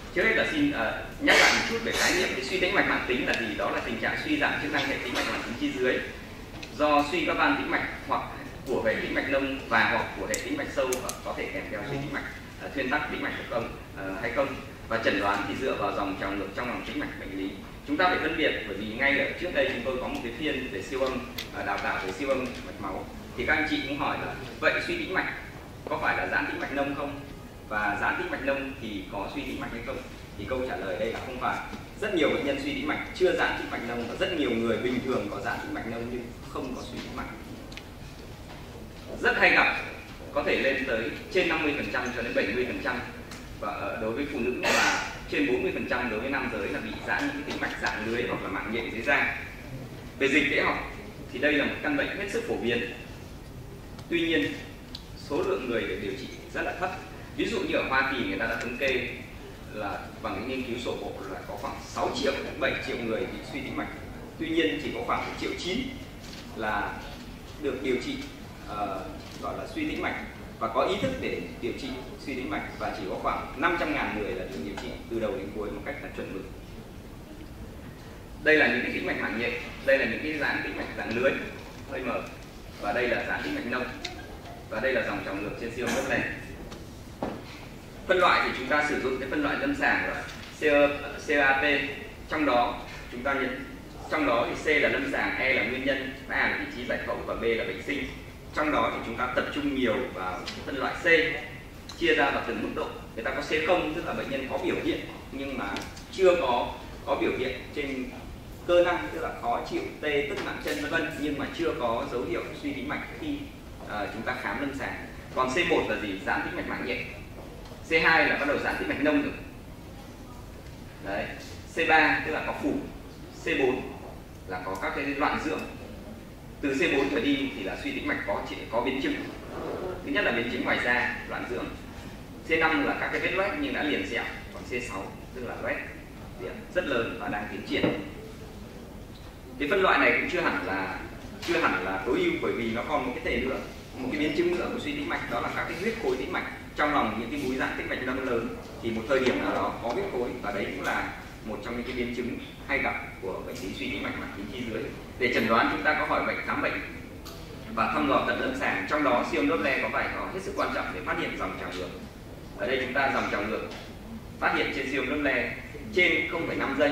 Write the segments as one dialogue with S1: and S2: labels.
S1: Trước hết là xin nhắc lại một chút về khái niệm cái suy tĩnh mạch mãn tính là gì. Đó là tình trạng suy giảm chức năng hệ tĩnh mạch mãn tính chi dưới do suy các van tĩnh mạch hoặc của hệ tĩnh mạch nông và hoặc của hệ tĩnh mạch sâu, có thể kèm theo suy tĩnh mạch thuyên tắc tĩnh mạch hay không. Và chẩn đoán thì dựa vào dòng trào ngược trong lòng tĩnh mạch bệnh lý. Chúng ta phải phân biệt, bởi vì ngay ở trước đây chúng tôi có một cái phiên về siêu âm, đào tạo về siêu âm mạch máu, thì các anh chị cũng hỏi là vậy suy tĩnh mạch có phải là giãn tĩnh mạch nông không, và giãn tĩnh mạch nông thì có suy tĩnh mạch hay không? Thì câu trả lời đây là không phải. Rất nhiều bệnh nhân suy tĩnh mạch chưa giãn tĩnh mạch nông, và rất nhiều người bình thường có giãn tĩnh mạch nông nhưng không có suy tĩnh mạch. Rất hay gặp, có thể lên tới trên 50% cho đến 70%, và đối với phụ nữ và trên 40% đối với nam giới là bị giãn những cái tĩnh mạch dạng lưới hoặc là mạng nhện dưới da. Về dịch tễ học thì đây là một căn bệnh hết sức phổ biến. Tuy nhiên số lượng người được điều trị rất là thấp. Ví dụ như ở Hoa Kỳ người ta đã thống kê là bằng cái nghiên cứu sổ bộ là có khoảng 6 triệu đến 7 triệu người bị suy tĩnh mạch. Tuy nhiên chỉ có khoảng 1,9 triệu là được điều trị gọi là suy tĩnh mạch và có ý thức để điều trị suy tĩnh mạch, và chỉ có khoảng 500.000 người là được điều trị từ đầu đến cuối một cách là chuẩn mực. Đây là những cái tĩnh mạch mạng nhện, đây là những cái giãn tĩnh mạch dạng lưới hơi mở, và đây là giãn tĩnh mạch nông, và đây là dòng trào ngược trên siêu âm Doppler. Phân loại thì chúng ta sử dụng cái phân loại lâm sàng là CAP, trong đó chúng ta nhận trong đó thì C là lâm sàng, E là nguyên nhân, A là vị trí giải phẫu và B là bệnh sinh. Trong đó thì chúng ta tập trung nhiều vào phân loại C, chia ra vào từng mức độ. Người ta có C0 tức là bệnh nhân có biểu hiện nhưng mà chưa có biểu hiện trên cơ năng, tức là khó chịu, tê, tức nặng chân vân vân, nhưng mà chưa có dấu hiệu suy tĩnh mạch khi chúng ta khám lâm sàng. Còn C1 là gì? Giãn tĩnh mạch mạng nhện. C2 là bắt đầu giãn tĩnh mạch nông rồi. Đấy. C3 tức là có phủ. C4 là có các cái loạn dưỡng. Từ C4 trở đi thì là suy tĩnh mạch có biến chứng. Thứ nhất là biến chứng ngoài da, loạn dưỡng. C5 là các cái vết loét nhưng đã liền sẹo. Còn C6 tức là loét rất lớn và đang tiến triển. Cái phân loại này cũng chưa hẳn là tối ưu, bởi vì nó còn một cái thể nữa, một cái biến chứng nữa của suy tĩnh mạch, đó là các cái huyết khối tĩnh mạch trong lòng những cái múi giãn tĩnh mạch nông lớn. Thì một thời điểm nào đó có huyết khối, và đấy cũng là một trong những cái biến chứng hay gặp của bệnh lý suy tĩnh mạch mãn tính chi dưới. Để chẩn đoán chúng ta có hỏi bệnh, khám bệnh và thăm dò tận lâm sàng, trong đó siêu âm Doppler có vai trò hết sức quan trọng để phát hiện dòng trào ngược. Ở đây chúng ta dòng trào ngược phát hiện trên siêu âm Doppler trên 0,5 giây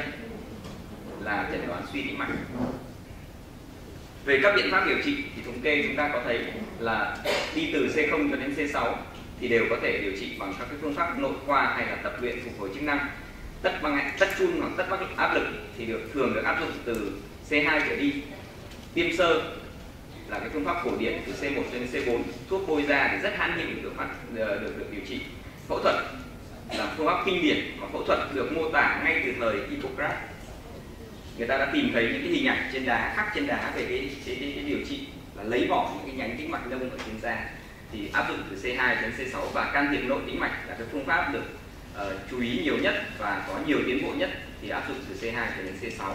S1: là chẩn đoán suy tĩnh mạch. Về các biện pháp điều trị thì thống kê chúng ta có thấy là đi từ C0 cho đến C6 thì đều có thể điều trị bằng các cái phương pháp nội khoa hay là tập luyện phục hồi chức năng. Tất chun hoặc tất bắc áp lực thì thường được áp dụng từ C2 trở đi. Tiêm sơ là cái phương pháp cổ điển từ C1 đến C4. Thuốc bôi da thì rất hãn hữu được điều trị. Phẫu thuật là phương pháp kinh điển, và phẫu thuật được mô tả ngay từ thời Hippocrates. Người ta đã tìm thấy những cái hình ảnh trên đá, khắc trên đá về cái điều trị là lấy bỏ những cái nhánh tĩnh mạch nông ở trên da, thì áp dụng từ C2 đến C6. Và can thiệp nội tĩnh mạch là cái phương pháp được chú ý nhiều nhất và có nhiều tiến bộ nhất, thì áp dụng từ C2 đến C6.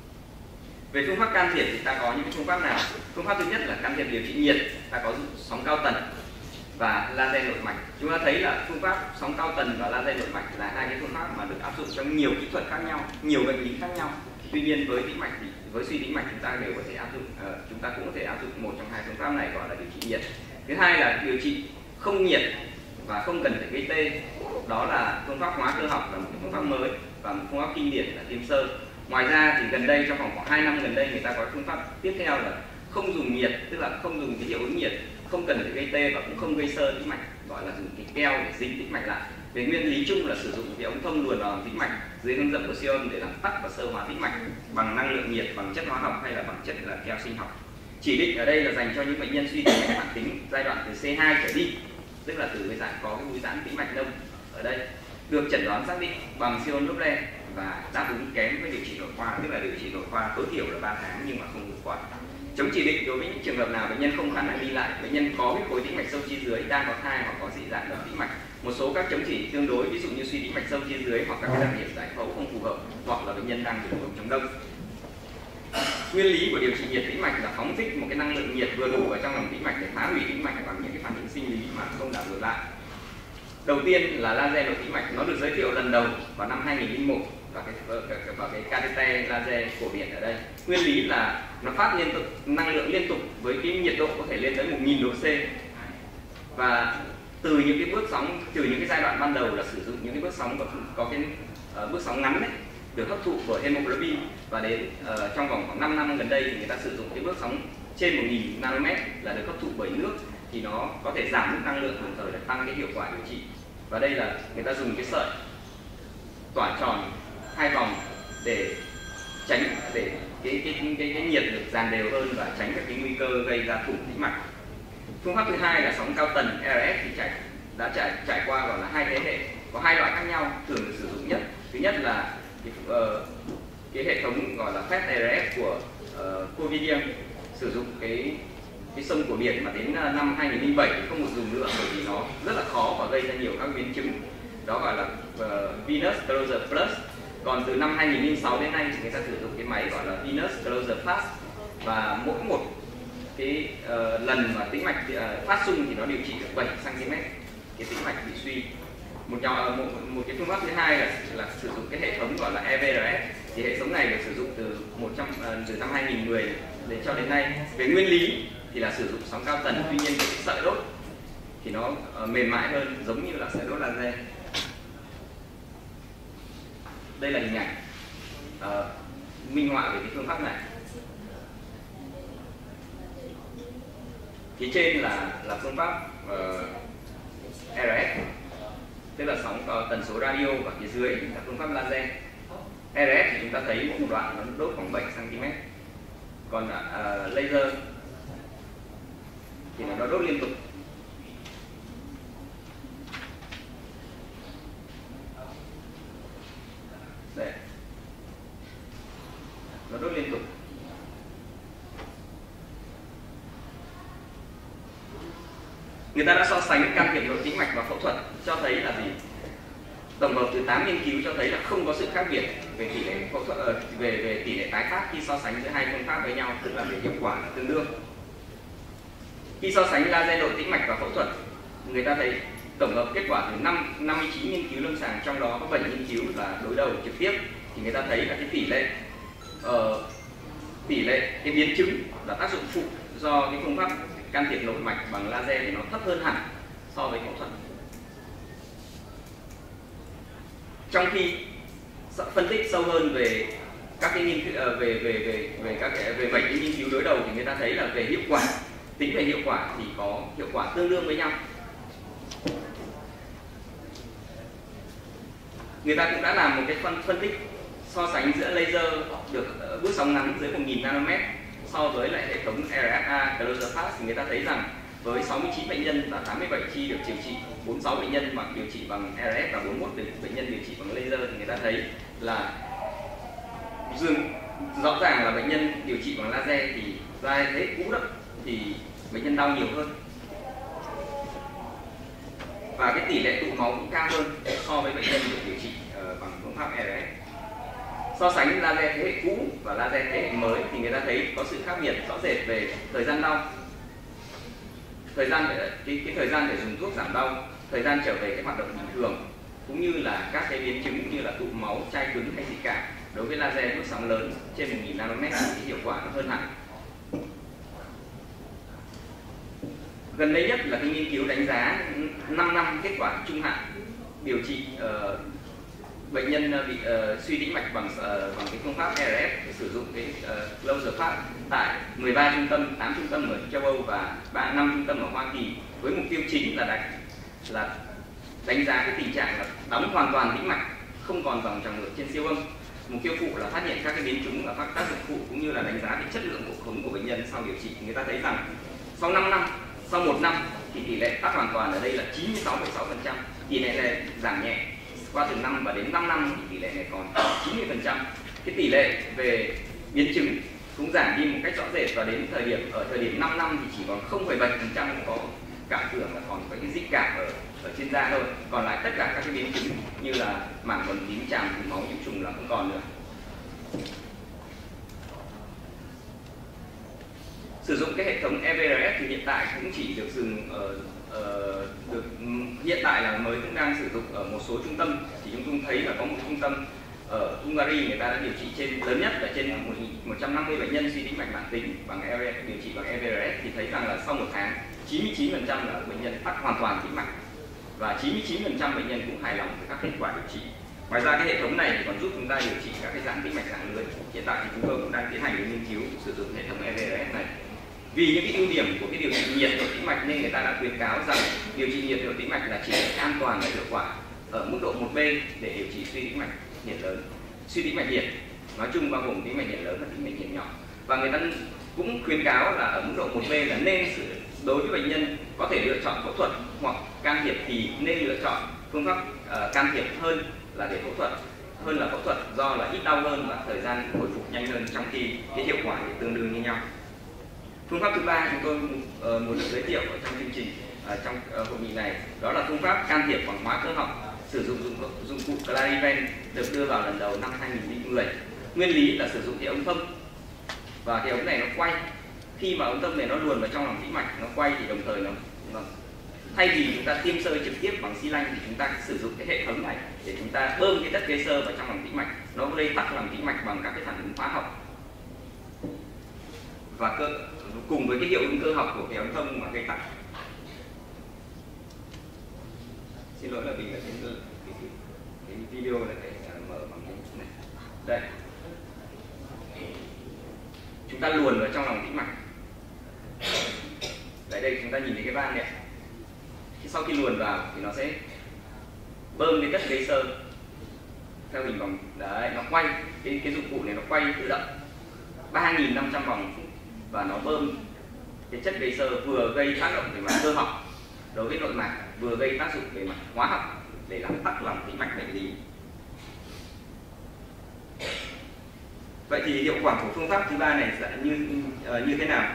S1: Về phương pháp can thiệp thì ta có những cái phương pháp nào? Phương pháp thứ nhất là can thiệp điều trị nhiệt, ta có sóng cao tần và laser nội mạch. Chúng ta thấy là phương pháp sóng cao tần và laser nội mạch là hai cái phương pháp mà được áp dụng trong nhiều kỹ thuật khác nhau, nhiều bệnh lý khác nhau. Tuy nhiên với tĩnh mạch thì với suy tĩnh mạch chúng ta đều có thể áp dụng, chúng ta cũng có thể áp dụng một trong hai phương pháp này, gọi là điều trị nhiệt. Thứ hai là điều trị không nhiệt và không cần phải gây tê, đó là phương pháp hóa cơ học, là một phương pháp mới, và một phương pháp kinh điển là tiêm sơ. Ngoài ra thì gần đây, trong vòng khoảng 2 năm gần đây, người ta có phương pháp tiếp theo là không dùng nhiệt, tức là không dùng cái hiệu ứng nhiệt, không cần phải gây tê và cũng không gây xơ tĩnh mạch, gọi là dùng cái keo để dính tĩnh mạch lại. Về nguyên lý chung là sử dụng cái ống thông luồn vào tĩnh mạch dưới hướng dẫn của siêu âm để làm tắc và sơ hóa tĩnh mạch bằng năng lượng nhiệt, bằng chất hóa học hay là bằng chất là keo sinh học. Chỉ định ở đây là dành cho những bệnh nhân suy tĩnh mạch mãn tính giai đoạn từ C2 trở đi, tức là từ cái dạng có cái múi giãn tĩnh mạch nông ở đây, được chẩn đoán xác định bằng siêu âm Doppler và đáp ứng kém với điều trị nội khoa, tức là điều trị nội khoa tối thiểu là 3 tháng nhưng mà không hiệu quả. Chống chỉ định đối với những trường hợp nào bệnh nhân không khả năng đi lại, bệnh nhân có huyết khối tĩnh mạch sâu chi dưới, đang có thai hoặc có dị dạng động tĩnh mạch. Một số các chống chỉ tương đối, ví dụ như suy tĩnh mạch sâu chi dưới hoặc các đặc điểm giải phẫu không phù hợp, hoặc là bệnh nhân đang dùng chống đông. Nguyên lý của điều trị nhiệt tĩnh mạch là phóng thích một cái năng lượng nhiệt vừa đủ ở trong lòng tĩnh mạch để phá hủy tĩnh mạch bằng những cái phản ứng sinh lý mà không đảo ngược lại. Đầu tiên là laser nội tĩnh mạch, nó được giới thiệu lần đầu vào năm 2001 và cái catheter laser cổ điển ở đây. Nguyên lý là nó phát liên tục năng lượng liên tục với cái nhiệt độ có thể lên tới 1000 độ C. Và từ những cái bước sóng, từ những cái giai đoạn ban đầu là sử dụng những cái bước sóng có cái bước sóng ngắn đấy, được hấp thụ bởi hemoglobin, và đến trong vòng khoảng 5 năm gần đây thì người ta sử dụng cái bước sóng trên 1000 nanomet là được hấp thụ bởi nước, thì nó có thể giảm mức năng lượng, đồng thời là tăng cái hiệu quả điều trị. Và đây là người ta dùng cái sợi tỏa tròn 2 vòng để tránh để cái nhiệt được dàn đều hơn và tránh các cái nguy cơ gây ra thủng tĩnh mạch. Phương pháp thứ hai là sóng cao tần RF thì đã trải qua gọi là 2 thế hệ, có 2 loại khác nhau thường được sử dụng nhất. Thứ nhất là cái hệ thống gọi là PET RF của Covidien, sử dụng cái sông của biển mà đến năm 2007 thì không một dùng nữa, bởi vì nó rất là khó và gây ra nhiều các biến chứng, đó gọi là Venous Closure Plus. Còn từ năm 2006 đến nay thì người ta sử dụng cái máy gọi là Venous Closure Fast, và mỗi một cái lần mà tĩnh mạch phát xung thì nó điều trị được 7 cm cái tĩnh mạch bị suy. Một cái phương pháp thứ hai là sử dụng cái hệ thống gọi là EVRF, thì hệ thống này được sử dụng từ năm 2010 đến cho đến nay. Về nguyên lý thì là sử dụng sóng cao tần, tuy nhiên cái sợi đốt thì nó mềm mại hơn, giống như là sợi đốt laser. Đây là hình ảnh minh họa về cái phương pháp này. Phía trên là phương pháp RF, tức là sóng có tần số radio, và phía dưới là phương pháp laser. RF thì chúng ta thấy mỗi một đoạn nó đốt khoảng 7 cm, còn laser thì nó đốt liên tục. Đây, nó đốt liên tục. Người ta đã so sánh can thiệp nội tĩnh mạch và phẫu thuật, cho thấy là gì? Tổng hợp từ 8 nghiên cứu cho thấy là không có sự khác biệt về tỷ lệ phẫu thuật, về tỷ lệ tái phát khi so sánh giữa hai phương pháp với nhau, tức là về hiệu quả là tương đương. Khi so sánh laser nội tĩnh mạch và phẫu thuật, người ta thấy tổng hợp kết quả từ 59 nghiên cứu lâm sàng, trong đó có 7 nghiên cứu là đối đầu trực tiếp, thì người ta thấy là cái tỷ lệ cái biến chứng là tác dụng phụ do cái phương pháp can thiệp nội mạch bằng laser thì nó thấp hơn hẳn so với phẫu thuật. Trong khi phân tích sâu hơn về các cái nghiên cứu về 7 cái nghiên cứu đối đầu thì người ta thấy là về hiệu quả, tính về hiệu quả thì có hiệu quả tương đương với nhau. Người ta cũng đã làm một cái phân tích so sánh giữa laser được bước sóng ngắn dưới 1000 nanomet so với lại hệ thống RFA Closure Fast, thì người ta thấy rằng với 69 bệnh nhân và 87 chi được điều trị, 46 bệnh nhân bằng điều trị bằng RF và 41 bệnh nhân điều trị bằng laser, thì người ta thấy là rõ ràng là bệnh nhân điều trị bằng laser thì ra thế cũ đó thì bệnh nhân đau nhiều hơn, và cái tỷ lệ tụ máu cũng cao hơn so với bệnh nhân được điều trị bằng phương pháp RF. So sánh laser thế hệ cũ và laser thế hệ mới thì người ta thấy có sự khác biệt rõ rệt về thời gian đau, thời gian để dùng thuốc giảm đau, thời gian trở về cái hoạt động bình thường, cũng như là các cái biến chứng như là tụ máu, chai cứng hay dị cảm. Đối với laser bước sóng lớn trên 1000 nanomet thì hiệu quả nó hơn hẳn. Gần đây nhất là cái nghiên cứu đánh giá 5 năm kết quả trung hạn điều trị bệnh nhân bị suy tĩnh mạch bằng cái phương pháp RF, sử dụng cái Closure Fast tại 13 trung tâm, 8 trung tâm ở châu Âu và 5 trung tâm ở Hoa Kỳ, với mục tiêu chính là đánh giá cái tình trạng là đóng hoàn toàn tĩnh mạch, không còn dòng trào ngược trên siêu âm. Mục tiêu phụ là phát hiện các cái biến chứng và các tác dụng phụ, cũng như là đánh giá cái chất lượng cuộc sống của bệnh nhân sau điều trị. Người ta thấy rằng sau 5 năm, sau 1 năm thì tỷ lệ tắc hoàn toàn ở đây là 96,6%, tỷ lệ này giảm nhẹ qua từ 5 và đến 5 năm thì tỷ lệ này còn 90%. Cái tỷ lệ về biến chứng cũng giảm đi một cách rõ rệt, và đến thời điểm 5 năm thì chỉ còn 0,7% có cảm tưởng là còn có cái dị cảm ở trên da thôi. Còn lại tất cả các cái biến chứng như là mảng bầm tím, tràm, tụ máu, nhiễm trùng là không còn nữa. Sử dụng cái hệ thống EVRF thì hiện tại cũng chỉ được hiện tại là mới cũng đang sử dụng ở một số trung tâm. Thì chúng tôi thấy là có một trung tâm ở Hungary, người ta đã điều trị lớn nhất là trên 150 bệnh nhân suy tĩnh mạch mãn tính bằng điều trị bằng EVRS, thì thấy rằng là sau một tháng 99% là bệnh nhân tắc hoàn toàn tĩnh mạch và 99% bệnh nhân cũng hài lòng với các kết quả điều trị. Ngoài ra cái hệ thống này thì còn giúp chúng ta điều trị các cái giãn tĩnh mạch dạng lưới. Hiện tại thì chúng tôi cũng đang tiến hành nghiên cứu sử dụng hệ thống EVRS này. Vì những cái ưu điểm của cái điều trị nhiệt độ tĩnh mạch nên người ta đã khuyến cáo rằng điều trị nhiệt độ tĩnh mạch là chỉ an toàn và hiệu quả ở mức độ 1B để điều trị suy tĩnh mạch nhiệt lớn, suy tĩnh mạch nhiệt nói chung bao gồm tĩnh mạch nhiệt lớn và tĩnh mạch nhiệt nhỏ. Và người ta cũng khuyến cáo là ở mức độ 1B là nên đối với bệnh nhân có thể lựa chọn phẫu thuật hoặc can thiệp thì nên lựa chọn phương pháp can thiệp hơn là để phẫu thuật, hơn là phẫu thuật, do là ít đau hơn và thời gian hồi phục nhanh hơn, trong khi cái hiệu quả thì tương đương như nhau. Phương pháp thứ ba chúng tôi muốn được giới thiệu ở trong chương trình, trong hội nghị này, đó là phương pháp can thiệp bằng hóa cơ học sử dụng dụng cụ Clariven, được đưa vào lần đầu năm 2010. Nguyên lý là sử dụng cái ống thông, và cái ống này nó quay. Khi mà ống thông này nó luồn vào trong lòng tĩnh mạch, nó quay thì đồng thời nó thay vì chúng ta tiêm xơ trực tiếp bằng xi lanh thì chúng ta sử dụng cái hệ thống này để chúng ta bơm cái chất gây xơ vào trong lòng tĩnh mạch, nó gây tắc lòng tĩnh mạch bằng các cái phản ứng hóa học, và cùng với cái hiệu ứng cơ học của cái ống thông mà gây tắc. Xin lỗi là vì là cái video này phải mở bằng cái này. Đây, chúng ta luồn vào trong lòng tĩnh mạch. Đây chúng ta nhìn thấy cái van này. Sau khi luồn vào thì nó sẽ bơm cái chất gây xơ theo hình vòng. Đấy, nó quay, cái dụng cụ này nó quay tự động 3.500 vòng phút, và nó bơm cái chất gây xơ vừa gây tác động về mặt cơ học đối với nội mạc, vừa gây tác dụng về mặt hóa học để làm tắc lòng tĩnh mạch bệnh lý. Vậy thì hiệu quả của phương pháp thứ ba này sẽ như thế nào?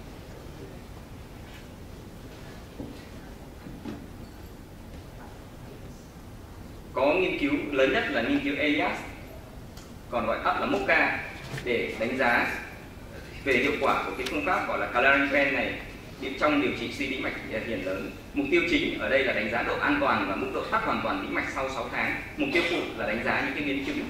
S1: Có nghiên cứu lớn nhất là nghiên cứu EIAS, còn gọi tắt là MOCA, để đánh giá về hiệu quả của cái phương pháp gọi là Clariven này trong điều trị suy tĩnh mạch hiển lớn. Mục tiêu chính ở đây là đánh giá độ an toàn và mức độ tắc hoàn toàn tĩnh mạch sau 6 tháng. Mục tiêu phụ là đánh giá những cái biến chứng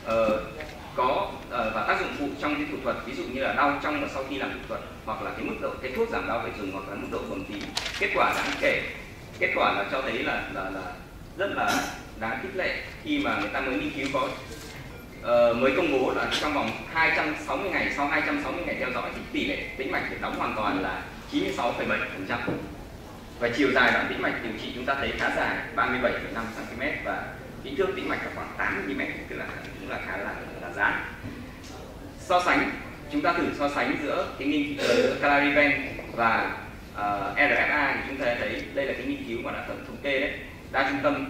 S1: và tác dụng phụ trong cái thủ thuật, ví dụ như là đau trong và sau khi làm thủ thuật, hoặc là cái mức độ cái thuốc giảm đau phải dùng, hoặc là mức độ bầm tím. Kết quả đáng kể, kết quả là cho thấy là rất là đáng khích lệ khi mà người ta mới nghiên cứu mới công bố là trong vòng 260 ngày, sau 260 ngày theo dõi thì tỷ lệ tĩnh mạch được đóng hoàn toàn là 96,7%. Và chiều dài đoạn tĩnh mạch điều trị chúng ta thấy khá dài, 37,5 cm, và kích thước tĩnh mạch là khoảng 8 mm, tức là cũng là khá là giãn. So sánh, chúng ta thử so sánh giữa cái nghiên cứu Clariven và RFA thì chúng ta thấy đây là cái nghiên cứu mà đã thống kê đấy, đa trung tâm,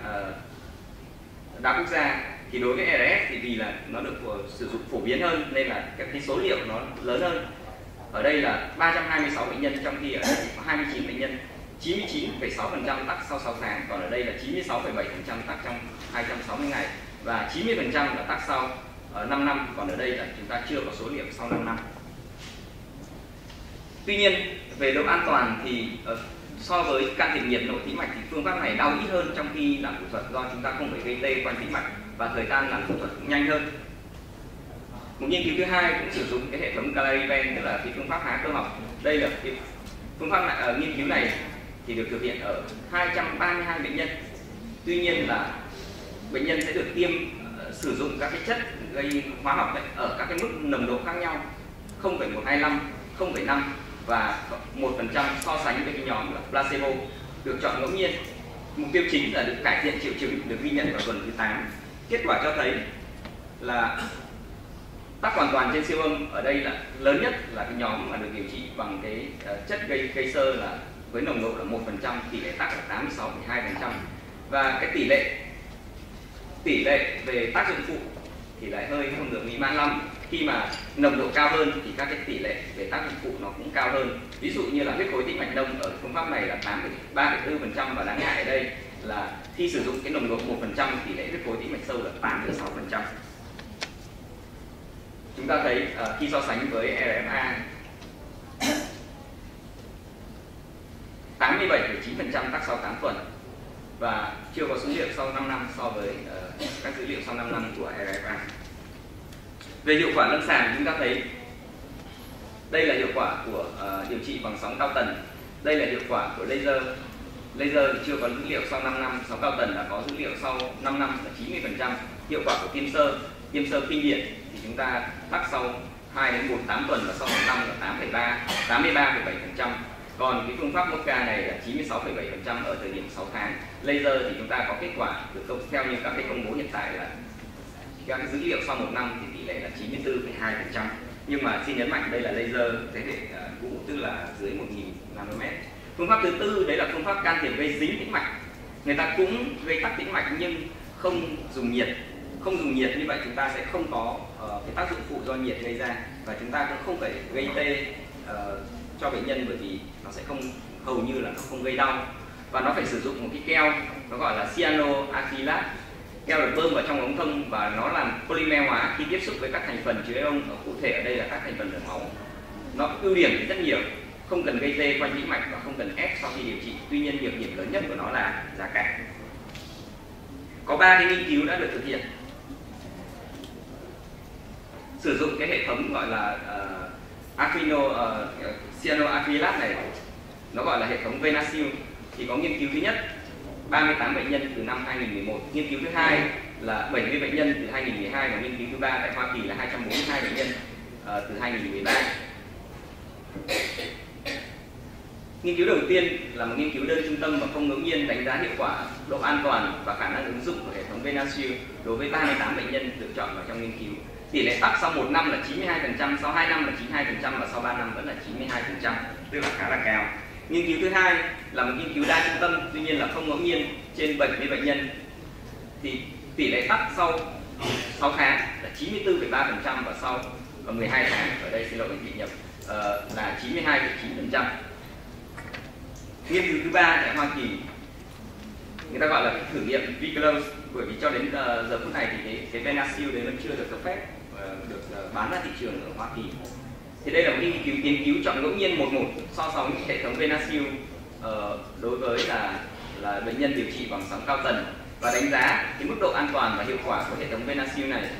S1: đa quốc gia. Thì đối với RS thì vì là nó được sử dụng phổ biến hơn nên là cái số liệu nó lớn hơn. Ở đây là 326 bệnh nhân, trong khi ở đây có 29 bệnh nhân, 99,6% tắc sau 6 tháng, còn ở đây là 96,7% tắc trong 260 ngày, và 90% là tắc sau 5 năm, còn ở đây là chúng ta chưa có số liệu sau 5 năm. Tuy nhiên về độ an toàn thì so với can thiệp nhiệt nội tĩnh mạch thì phương pháp này đau ít hơn trong khi làm thủ thuật, do chúng ta không phải gây tê quanh tĩnh mạch và thời gian làm thủ thuật cũng nhanh hơn. Một nghiên cứu thứ hai cũng sử dụng cái hệ thống Clariven, tức là cái phương pháp hóa cơ học. Đây là cái phương pháp nghiên cứu này thì được thực hiện ở 232 bệnh nhân. Tuy nhiên là bệnh nhân sẽ được tiêm sử dụng các cái chất gây hóa học ấy, ở các cái mức nồng độ khác nhau, 0,125, 0,5 và 1% so sánh với cái nhóm là placebo, được chọn ngẫu nhiên. Mục tiêu chính là được cải thiện triệu chứng, được ghi nhận vào tuần thứ 8. Kết quả cho thấy là tắc hoàn toàn trên siêu âm ở đây là lớn nhất là cái nhóm mà được điều trị bằng cái chất gây xơ là với nồng độ là 1%, tỷ lệ tắc là 86,2%, và cái tỷ lệ về tác dụng phụ thì lại hơi không được mỹ mãn lắm. Khi mà nồng độ cao hơn thì các cái tỷ lệ về tác dụng phụ nó cũng cao hơn. Ví dụ như là huyết khối tĩnh mạch nông ở phương pháp này là 3,4%, và đáng ngại ở đây là khi sử dụng cái nồng độ 1%, tỷ lệ huyết khối tĩnh mạch sâu là 8,6%. Chúng ta thấy khi so sánh với RFA, 87,9% 9% tắc sau 8 tuần, và chưa có số liệu sau 5 năm so với các dữ liệu sau 5 năm của RFA. Về hiệu quả lâm sàng, chúng ta thấy đây là hiệu quả của điều trị bằng sóng cao tần, đây là hiệu quả của laser. Laser thì chưa có dữ liệu sau 5 năm, sóng cao tần đã có dữ liệu sau 5 năm là 90%. Hiệu quả của tiêm sơ kinh điển thì chúng ta tắc sau 2 đến 8 tuần và sau 1 năm là 83,7%. Còn cái phương pháp MOCA này là 96,7% ở thời điểm 6 tháng. Laser thì chúng ta có kết quả được theo như các cái công bố hiện tại là các dữ liệu sau 1 năm thì tỷ lệ là 94,2%. Nhưng mà xin nhấn mạnh đây là laser thế hệ cũ, tức là dưới 1000 nanomet. Phương pháp thứ tư đấy là phương pháp can thiệp gây dính tĩnh mạch. Người ta cũng gây tắc tĩnh mạch nhưng không dùng nhiệt. Không dùng nhiệt như vậy chúng ta sẽ không có cái tác dụng phụ do nhiệt gây ra, và chúng ta cũng không phải gây tê cho bệnh nhân, bởi vì nó sẽ không, hầu như là nó không gây đau. Và nó phải sử dụng một cái keo nó gọi là cyanoacrylat. Keo được bơm vào trong ống thông và nó làm polymer hóa khi tiếp xúc với các thành phần chứa ion, cụ thể ở đây là các thành phần đường máu. Nó ưu điểm thì rất nhiều, không cần gây tê quanh tĩnh mạch và không cần ép sau khi điều trị. Tuy nhiên nhược điểm lớn nhất của nó là giá cả. Có 3 cái nghiên cứu đã được thực hiện sử dụng cái hệ thống gọi là cyanoacrylat này, nó gọi là hệ thống VenaShield. Thì có nghiên cứu thứ nhất 38 bệnh nhân từ năm 2011, nghiên cứu thứ hai là 70 bệnh nhân từ 2012, và nghiên cứu thứ ba tại Hoa Kỳ là 242 bệnh nhân từ 2013. Nghiên cứu đầu tiên là một nghiên cứu đơn trung tâm và không ngẫu nhiên, đánh giá hiệu quả, độ an toàn và khả năng ứng dụng của hệ thống VenaShield đối với 38 bệnh nhân được chọn vào trong nghiên cứu. Tỷ lệ tắc sau 1 năm là 92%, sau 2 năm là 92% và sau 3 năm vẫn là 92%, tức là khá là cao. Nghiên cứu thứ hai là một nghiên cứu đa trung tâm, tuy nhiên là không ngẫu nhiên, trên 70 bệnh nhân thì tỷ lệ tắc sau 6 tháng là 94,3% và sau 12 tháng, ở đây xin lỗi anh chị nhập, là 92,9%. Nghiên cứu thứ ba tại Hoa Kỳ, người ta gọi là thử nghiệm V-Close, bởi vì cho đến giờ phút này thì cái VenaShield đấy vẫn chưa được cấp phép được bán ra thị trường ở Hoa Kỳ. Thì đây là một nghiên cứu tiến cứu chọn ngẫu nhiên một so sánh hệ thống VenaShield đối với là bệnh nhân điều trị bằng sóng cao tần và đánh giá cái mức độ an toàn và hiệu quả của hệ thống VenaShield này,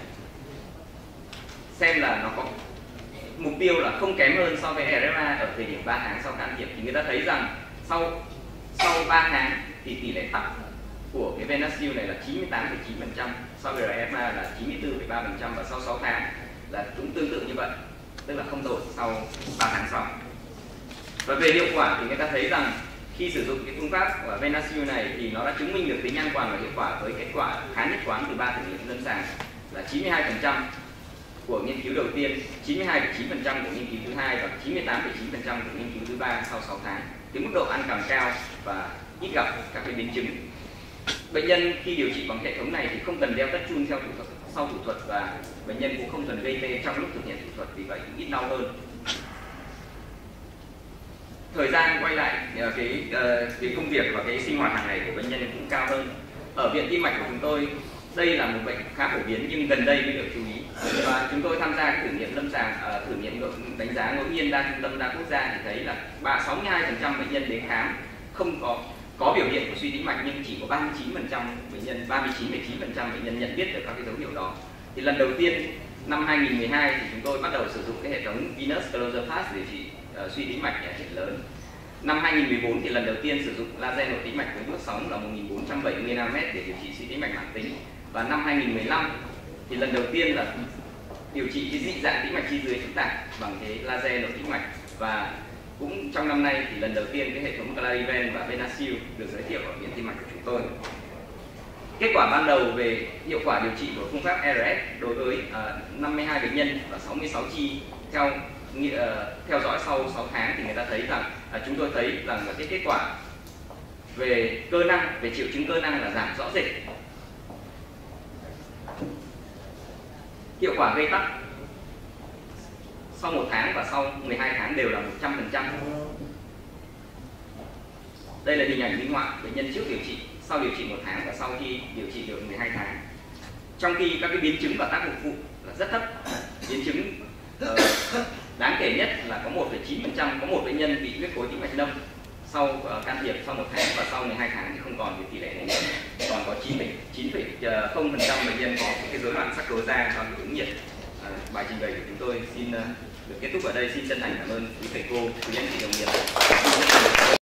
S1: xem là nó có mục tiêu là không kém hơn so với RFA ở thời điểm 3 tháng sau can thiệp. Thì người ta thấy rằng sau 3 tháng thì tỷ lệ tắc của cái VenaShield này là 98,9%, so với RFA là 94,3%, và sau 6 tháng là cũng tương tự như vậy, tức là không đổi sau 3 tháng sau. Và về hiệu quả thì người ta thấy rằng khi sử dụng cái phương pháp VenaShield này thì nó đã chứng minh được tính an toàn và hiệu quả với kết quả khá nhất quán từ 3 thử nghiệm lâm sàng là 92% của nghiên cứu đầu tiên, 92,9% của nghiên cứu thứ hai và 98,9% của nghiên cứu thứ ba sau 6 tháng. Cái mức độ an toàn cao và ít gặp các cái biến chứng. Bệnh nhân khi điều trị bằng hệ thống này thì không cần đeo tất chun sau thủ thuật, và bệnh nhân cũng không cần gây tê trong lúc thực hiện thủ thuật, vì vậy cũng ít đau hơn. Thời gian quay lại cái công việc và cái sinh hoạt hàng ngày của bệnh nhân cũng cao hơn. Ở viện tim mạch của chúng tôi, đây là một bệnh khá phổ biến nhưng gần đây mới được chú ý, và chúng tôi tham gia cái thử nghiệm lâm sàng, thử nghiệm đánh giá ngẫu nhiên đa trung tâm đa quốc gia thì thấy là 62% bệnh nhân đến khám không có biểu hiện của suy tĩnh mạch, nhưng chỉ có 39% bệnh nhân, 39,9% bệnh nhân nhận biết được các cái dấu hiệu đó. Thì lần đầu tiên năm 2012 thì chúng tôi bắt đầu sử dụng cái hệ thống Venous Closure Path để trị suy tĩnh mạch nhẹ chuyển lớn. Năm 2014 thì lần đầu tiên sử dụng laser nội tĩnh mạch với bước sóng là 1470 nanomet để điều trị suy tĩnh mạch mãn tính. Và năm 2015 thì lần đầu tiên là điều trị cái dị dạng tĩnh mạch chi dưới phức tạp bằng cái laser nội tĩnh mạch. Và cũng trong năm nay thì lần đầu tiên cái hệ thống Clariven và VenaShield được giới thiệu ở viện tim mạch của chúng tôi. Kết quả ban đầu về hiệu quả điều trị của phương pháp RF đối với 52 bệnh nhân và 66 chi theo dõi sau 6 tháng thì người ta thấy rằng chúng tôi thấy rằng cái kết quả về cơ năng, về triệu chứng cơ năng là giảm rõ rệt. Hiệu quả gây tắc sau 1 tháng và sau 12 tháng đều là 100%. Đây là hình ảnh minh họa bệnh nhân trước điều trị, sau điều trị 1 tháng và sau khi điều trị được 12 tháng. Trong khi các cái biến chứng và tác dụng phụ là rất thấp. Biến chứng đáng kể nhất là có 1,9%, có một bệnh nhân bị huyết khối tĩnh mạch nông sau can thiệp sau 1 tháng và sau 12 tháng thì không còn cái tỷ lệ này nữa, còn có 9,0% bệnh nhân có cái rối loạn sắc tố da do bị ứng nhiệt. Bài trình bày của chúng tôi xin được kết thúc ở đây. Xin chân thành cảm ơn quý thầy cô, quý anh chị đồng nghiệp.